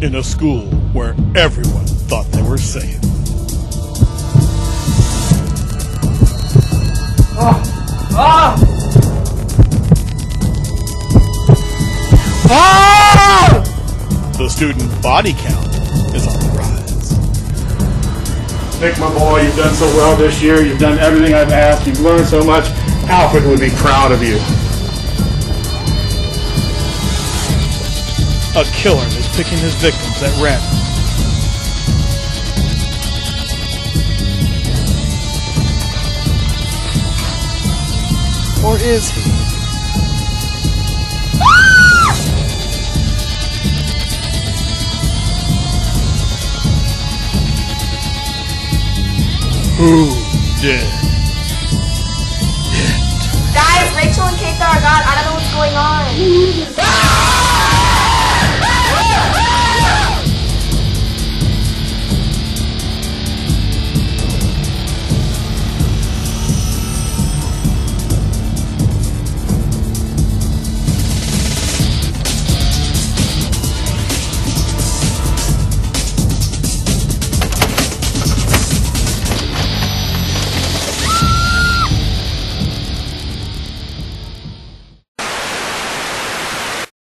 in a school where everyone thought they were safe. The student body count is on the rise. Nick, my boy, you've done so well this year. You've done everything I've asked. You've learned so much. Alfred would be proud of you. A killer is picking his victims at random. Or is he? Who did it? Guys, Rachel and Kate are gone. I don't know what's going on.